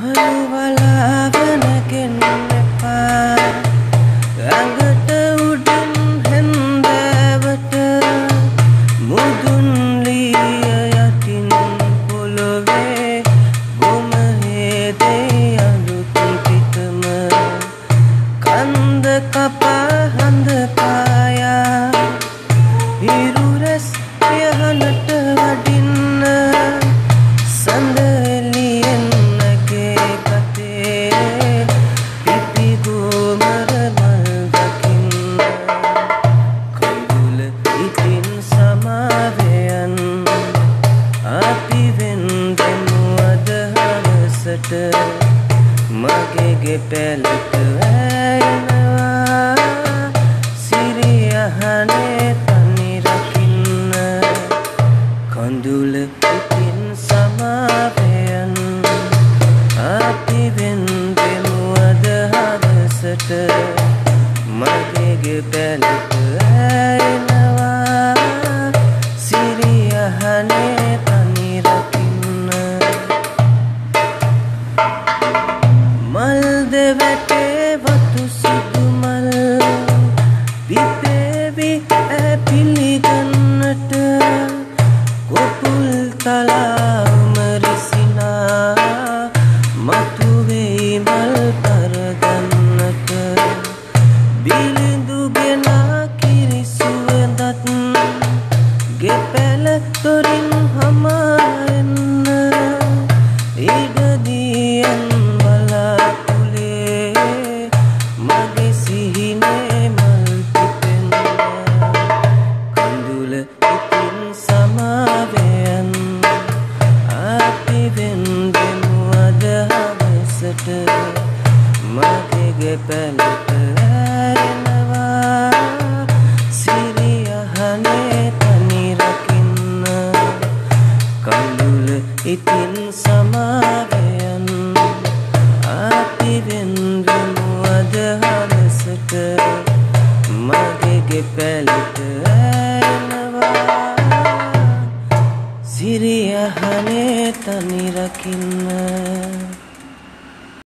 මගේගේ පැලට ඇයනවා සිරියහනේ තනි රකින්න කඳුල ඉතින් සමාවෙයන් අපි වෙන්දෙමු අද හවසට මගේගේ පැලට ඇයනවා සිරියහනේ තනි රකින්න මල් දෙවැටේ වතු සුදු මල් පිපේවි පිළිගන්නට කොපුල් තලා මරිසිනා මතුවෙයි මල් පරගන්නට බිලිඳුගෙන කිරිසුවඳත් ගෙපැල තොරින් හමාරන්න ඉඩදියන් මගේගේ පැලට ඇරෙනවා සිරියහනේ තනි රකින්න කඳුල ඉතින් සමාවෙයන් අපි වෙන්දෙමු අද හවසට මගේගේ පැලට ඇරෙනවා සිරියහනේ තනි රකින්න